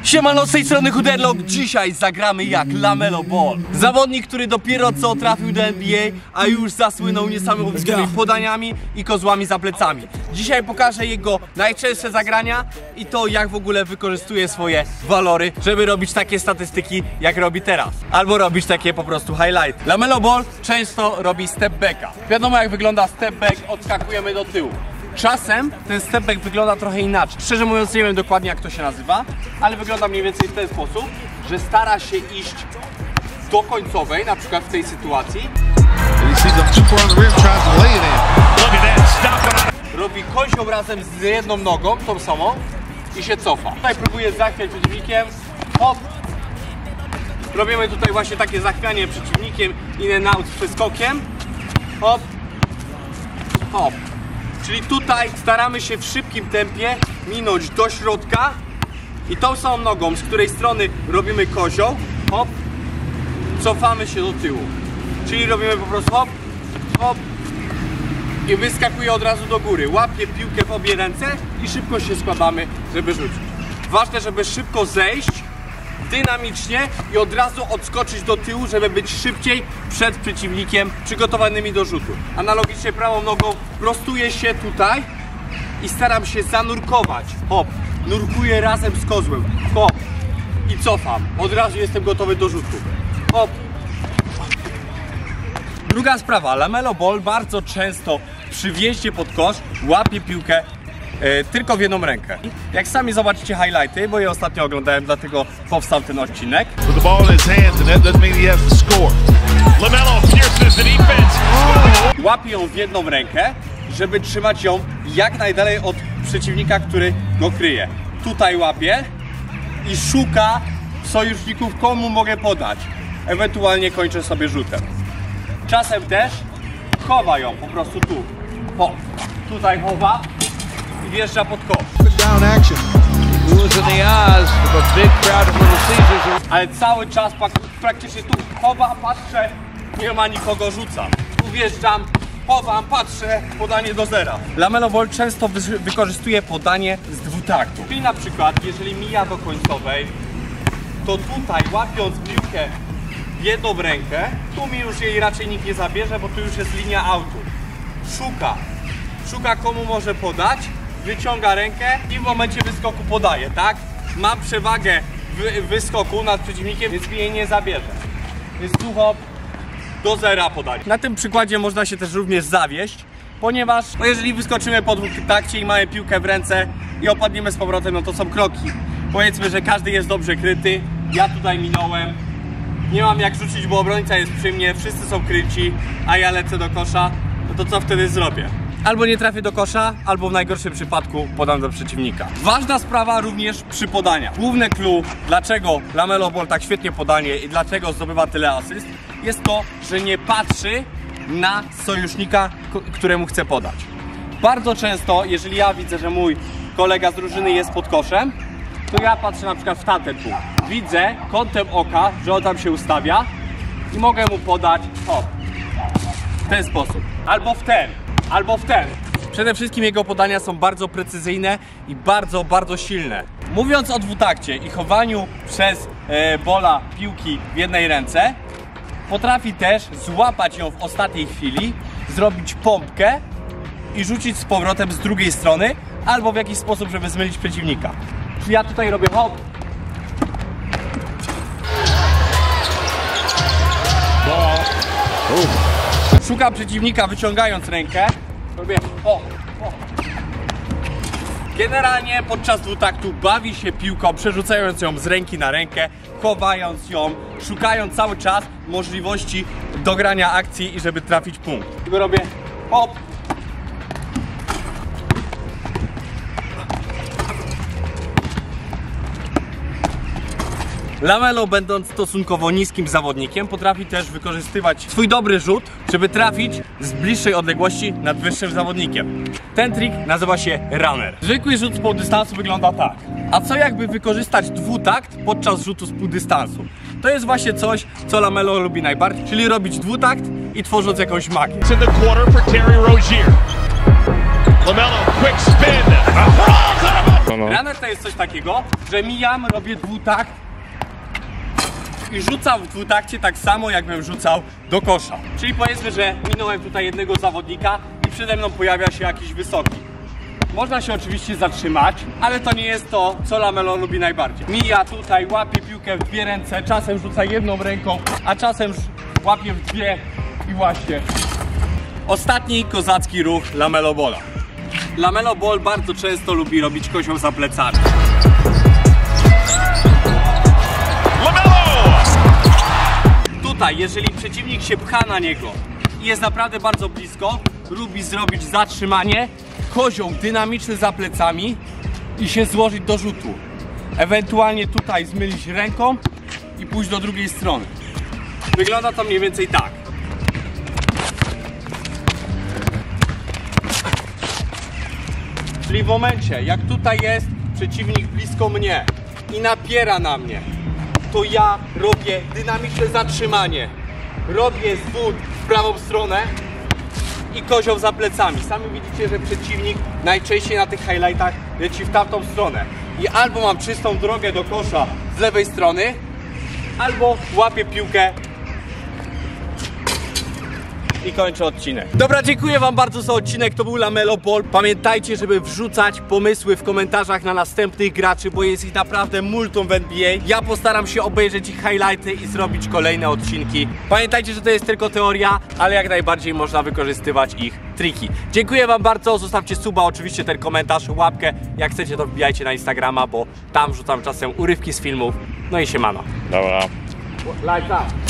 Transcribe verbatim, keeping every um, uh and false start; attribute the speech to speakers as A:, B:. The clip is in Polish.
A: Siemano, z tej strony Huderlock. Dzisiaj zagramy jak LaMelo Ball. Zawodnik, który dopiero co trafił do N B A, a już zasłynął niesamowitymi podaniami i kozłami za plecami. Dzisiaj pokażę jego najczęstsze zagrania i to, jak w ogóle wykorzystuje swoje walory, żeby robić takie statystyki, jak robi teraz. Albo robić takie po prostu highlight. LaMelo Ball często robi step backa. Wiadomo, jak wygląda step back, odskakujemy do tyłu. Czasem ten step back wygląda trochę inaczej. Szczerze mówiąc, nie wiem dokładnie, jak to się nazywa, ale wygląda mniej więcej w ten sposób, że stara się iść do końcowej, na przykład w tej sytuacji. Robi kozioł razem z jedną nogą, tą samą, i się cofa. Tutaj próbuje zachwiać przeciwnikiem. Hop. Robimy tutaj właśnie takie zachwianie przeciwnikiem, in and out z przeskokiem. Hop. Hop. Czyli tutaj staramy się w szybkim tempie minąć do środka i tą samą nogą, z której strony robimy kozioł, hop, cofamy się do tyłu. Czyli robimy po prostu hop, hop i wyskakuje od razu do góry. Łapie piłkę w obie ręce i szybko się składamy, żeby rzucić. Ważne, żeby szybko zejść, dynamicznie i od razu odskoczyć do tyłu, żeby być szybciej przed przeciwnikiem, przygotowanymi do rzutu. Analogicznie prawą nogą prostuję się tutaj i staram się zanurkować. Hop, nurkuję razem z kozłem. Hop i cofam. Od razu jestem gotowy do rzutu. Hop. Druga sprawa, LaMelo Ball bardzo często przy wjeździe pod kosz łapie piłkę Yy, tylko w jedną rękę. Jak sami zobaczycie highlighty, bo je ostatnio oglądałem, dlatego powstał ten odcinek. Łapie ją w jedną rękę, żeby trzymać ją jak najdalej od przeciwnika, który go kryje. Tutaj łapie i szuka sojuszników, komu mogę podać. Ewentualnie kończę sobie rzutem. Czasem też chowa ją po prostu tu. O, tutaj chowa i wjeżdża pod kosz. Ale cały czas praktycznie tu chowa, patrzę, nie ma nikogo, rzucam. Tu wjeżdżam, chowam, patrzę, podanie do zera. LaMelo Ball często wy wykorzystuje podanie z dwutaktu. Czyli na przykład, jeżeli mija do końcowej, to tutaj łapiąc piłkę w jedną rękę, tu mi już jej raczej nikt nie zabierze, bo tu już jest linia autu. Szuka, szuka komu może podać, wyciąga rękę i w momencie wyskoku podaje, tak? Mam przewagę w wyskoku nad przeciwnikiem, więc mi jej nie zabierze. Więc tu hop, do zera podać. Na tym przykładzie można się też również zawieść, ponieważ no jeżeli wyskoczymy po dwutakcie i mamy piłkę w ręce i opadniemy z powrotem, no to są kroki. Powiedzmy, że każdy jest dobrze kryty, ja tutaj minąłem, nie mam jak rzucić, bo obrońca jest przy mnie, wszyscy są kryci, a ja lecę do kosza, no to co wtedy zrobię? Albo nie trafię do kosza, albo w najgorszym przypadku podam do przeciwnika. Ważna sprawa również przy podaniach. Główne clue, dlaczego LaMelo Ball tak świetnie podanie i dlaczego zdobywa tyle asyst, jest to, że nie patrzy na sojusznika, któremu chce podać. Bardzo często, jeżeli ja widzę, że mój kolega z drużyny jest pod koszem, to ja patrzę na przykład w tamten punkt. Widzę kątem oka, że on tam się ustawia i mogę mu podać hop, w ten sposób. Albo w ten. Albo w ten. Przede wszystkim jego podania są bardzo precyzyjne i bardzo, bardzo silne. Mówiąc o dwutakcie i chowaniu przez e, Balla piłki w jednej ręce, potrafi też złapać ją w ostatniej chwili, zrobić pompkę i rzucić z powrotem z drugiej strony, albo w jakiś sposób, żeby zmylić przeciwnika. Czyli ja tutaj robię hop. Szukam przeciwnika, wyciągając rękę. Robię o, o. Generalnie podczas dwutaktu bawi się piłką, przerzucając ją z ręki na rękę, chowając ją, szukając cały czas możliwości dogrania akcji i żeby trafić punkt. Tylko robię hop. LaMelo, będąc stosunkowo niskim zawodnikiem, potrafi też wykorzystywać swój dobry rzut, żeby trafić z bliższej odległości nad wyższym zawodnikiem. Ten trik nazywa się runner. Zwykły rzut z półdystansu wygląda tak. A co jakby wykorzystać dwutakt podczas rzutu z półdystansu? To jest właśnie coś, co LaMelo lubi najbardziej, czyli robić dwutakt i tworząc jakąś magię.
B: LaMelo, quick spin. no.
A: Runner to jest coś takiego, że mijam, robię dwutakt i rzucam w dwutakcie tak samo, jakbym rzucał do kosza. Czyli powiedzmy, że minąłem tutaj jednego zawodnika i przede mną pojawia się jakiś wysoki. Można się oczywiście zatrzymać, ale to nie jest to, co Lamelo lubi najbardziej. Mija tutaj, łapie piłkę w dwie ręce, czasem rzuca jedną ręką, a czasem łapie w dwie i właśnie. Ostatni kozacki ruch Lamelo Balla. Lamelo Ball bardzo często lubi robić kozioł za plecami. Tutaj, jeżeli przeciwnik się pcha na niego i jest naprawdę bardzo blisko, lubi zrobić zatrzymanie, kozioł dynamiczny za plecami i się złożyć do rzutu. Ewentualnie tutaj zmylić ręką i pójść do drugiej strony. Wygląda to mniej więcej tak. Czyli w momencie, jak tutaj jest przeciwnik blisko mnie i napiera na mnie, to ja robię dynamiczne zatrzymanie. Robię zwód w prawą stronę i kozioł za plecami. Sami widzicie, że przeciwnik najczęściej na tych highlightach leci w tamtą stronę. I albo mam czystą drogę do kosza z lewej strony, albo łapię piłkę i kończę odcinek. Dobra, dziękuję wam bardzo za odcinek, to był Lamelo Ball. Pamiętajcie, żeby wrzucać pomysły w komentarzach na następnych graczy, bo jest ich naprawdę multum w N B A. Ja postaram się obejrzeć ich highlighty i zrobić kolejne odcinki. Pamiętajcie, że to jest tylko teoria, ale jak najbardziej można wykorzystywać ich triki. Dziękuję wam bardzo, zostawcie suba, oczywiście ten komentarz, łapkę. Jak chcecie, to wbijajcie na Instagrama, bo tam wrzucam czasem urywki z filmów. No i siemano.
B: Dobra.
A: Lights up.